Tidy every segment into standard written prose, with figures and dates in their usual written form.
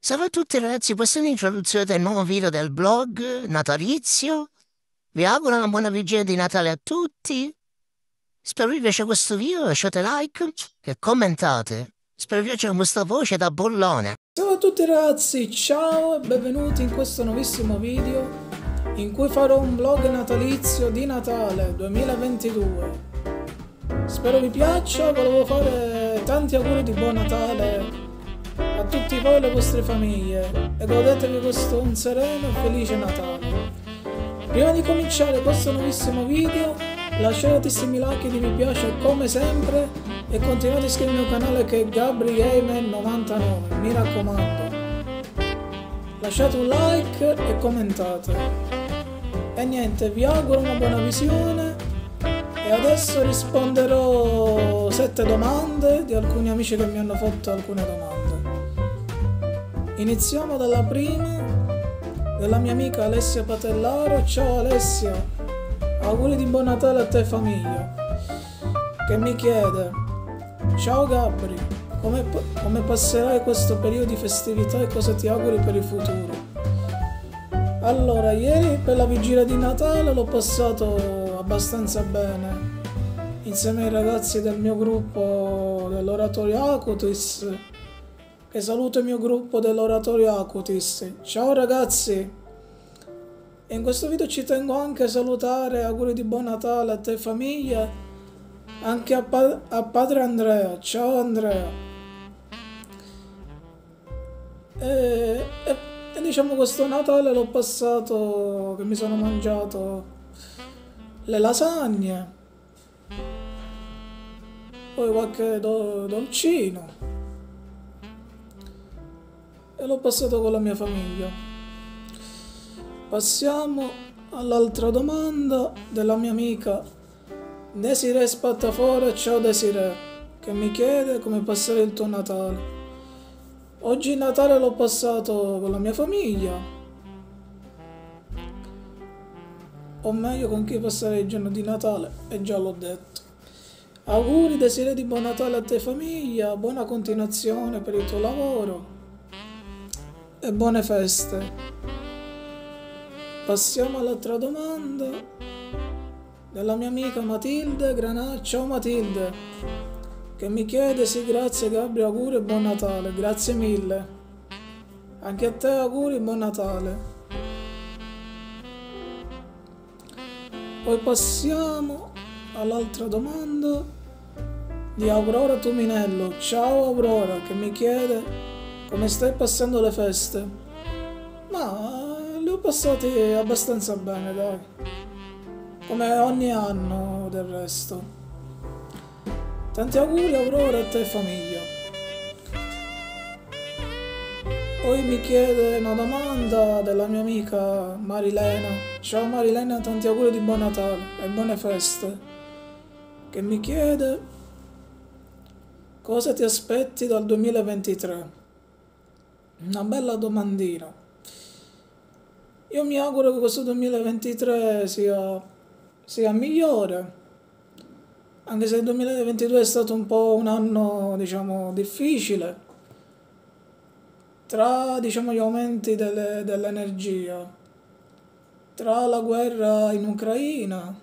Salve a tutti ragazzi, questa è l'introduzione del nuovo video del blog natalizio. Vi auguro una buona vigilia di Natale a tutti. Spero vi piace questo video, lasciate like e commentate. Spero vi piaccia questa voce da bollone. Ciao a tutti ragazzi, ciao e benvenuti in questo nuovissimo video in cui farò un vlog natalizio di Natale 2022. Spero vi piaccia, volevo fare tanti auguri di buon Natale a tutti voi e le vostre famiglie e godetevi questo un sereno e felice Natale. Prima di cominciare questo nuovissimo video lasciate tantissimi like di mi piace come sempre e continuate a iscrivervi al mio canale che è GabriGamer99, mi raccomando. Lasciate un like e commentate. E niente, vi auguro una buona visione e adesso risponderò 7 domande di alcuni amici che mi hanno fatto alcune domande. Iniziamo dalla prima, della mia amica Alessia Patellaro. Ciao Alessia, auguri di buon Natale a te e famiglia, che mi chiede: ciao Gabri, come passerai questo periodo di festività e cosa ti auguri per il futuro? Allora, ieri per la vigilia di Natale l'ho passato abbastanza bene insieme ai ragazzi del mio gruppo dell'oratorio Acutis, che saluto il mio gruppo dell'oratorio Acutis. Ciao ragazzi! E in questo video ci tengo anche a salutare, auguri di buon Natale a te e famiglia, anche a padre Andrea. Ciao Andrea! E diciamo questo Natale l'ho passato che mi sono mangiato le lasagne, poi qualche dolcino e l'ho passato con la mia famiglia. Passiamo all'altra domanda della mia amica Desiree Spattafora. Ciao Desiree, che mi chiede come passare il tuo Natale. Oggi il Natale l'ho passato con la mia famiglia, o meglio con chi passare il giorno di Natale, e già l'ho detto. Auguri Desiree di buon Natale a te famiglia, buona continuazione per il tuo lavoro e buone feste. Passiamo all'altra domanda della mia amica Matilde Granà. Ciao Matilde, che mi chiede: sì, grazie Gabri, auguri e buon Natale. Grazie mille, anche a te auguri e buon Natale. Poi passiamo all'altra domanda di Aurora Tuminello. Ciao Aurora, che mi chiede come stai passando le feste. Ma le ho passate abbastanza bene, dai, come ogni anno del resto. Tanti auguri Aurora a te e famiglia. Poi mi chiede una domanda della mia amica Marilena. Ciao Marilena, tanti auguri di buon Natale e buone feste, che mi chiede: cosa ti aspetti dal 2023? Una bella domandina. Io mi auguro che questo 2023 sia migliore, anche se il 2022 è stato un po' un anno, diciamo, difficile, tra, diciamo, gli aumenti dell'energia, tra la guerra in Ucraina.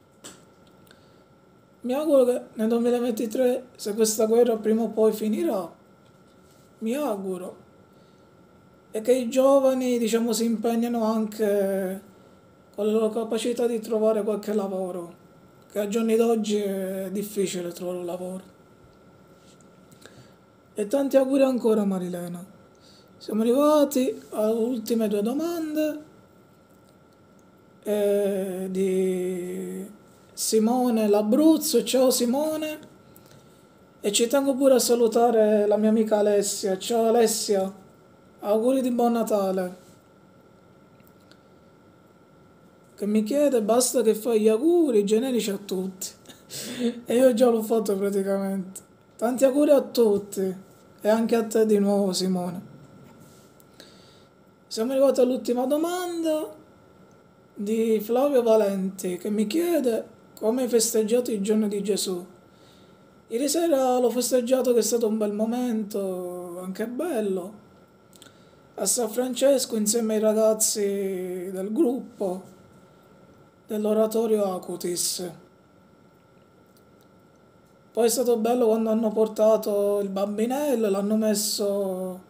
Mi auguro che nel 2023, se questa guerra prima o poi finirà, mi auguro, e che i giovani, diciamo, si impegnano anche con le loro capacità di trovare qualche lavoro, che a giorni d'oggi è difficile trovare un lavoro. E tanti auguri ancora Marilena. Siamo arrivati alle ultime 2 domande di Simone l'Abruzzo. Ciao Simone, e ci tengo pure a salutare la mia amica Alessia. Ciao Alessia, auguri di buon Natale, che mi chiede: basta che fai gli auguri generici a tutti. E io già l'ho fatto praticamente. Tanti auguri a tutti e anche a te di nuovo Simone. Siamo arrivati all'ultima domanda di Flavio Valenti, che mi chiede: come hai festeggiato il giorno di Gesù? Ieri sera l'ho festeggiato, che è stato un bel momento, anche bello. a San Francesco insieme ai ragazzi del gruppo dell'oratorio Acutis. Poi è stato bello quando hanno portato il bambinello e l'hanno messo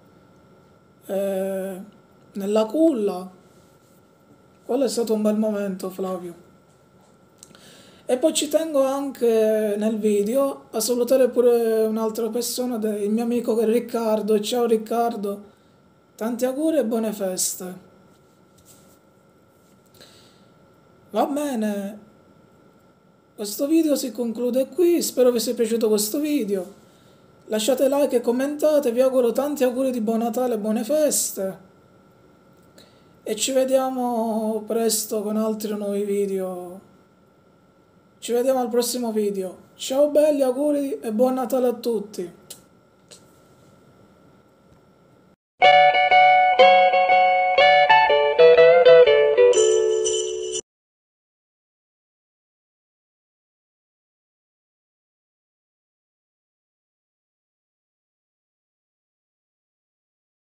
nella culla. Quello è stato un bel momento, Flavio. E poi ci tengo anche nel video a salutare pure un'altra persona, il mio amico che è Riccardo. Ciao Riccardo, tanti auguri e buone feste. Va bene, questo video si conclude qui, spero vi sia piaciuto questo video. Lasciate like e commentate, vi auguro tanti auguri di buon Natale e buone feste. E ci vediamo presto con altri nuovi video. Ci vediamo al prossimo video. Ciao belli, auguri e buon Natale a tutti.